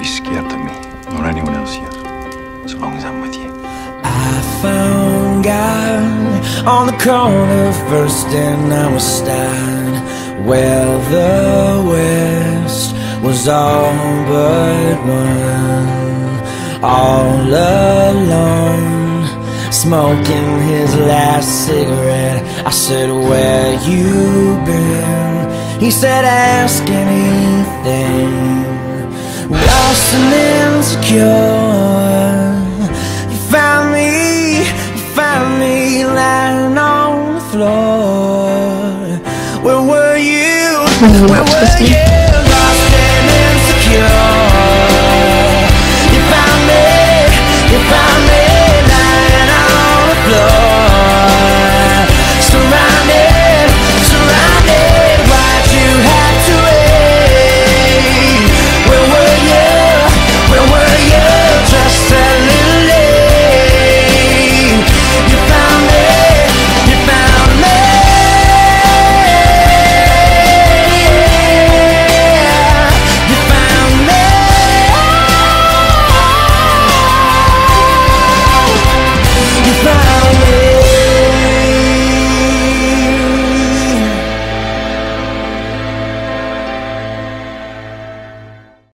scared of me, nor anyone else here, as long as I'm with you. I found God on the corner first, and I was starting where the West was all but one. All alone, smoking his last cigarette. I said, where you been? He said, ask anything. Lost and insecure, you found me lying on the floor. Where were you? Where were you?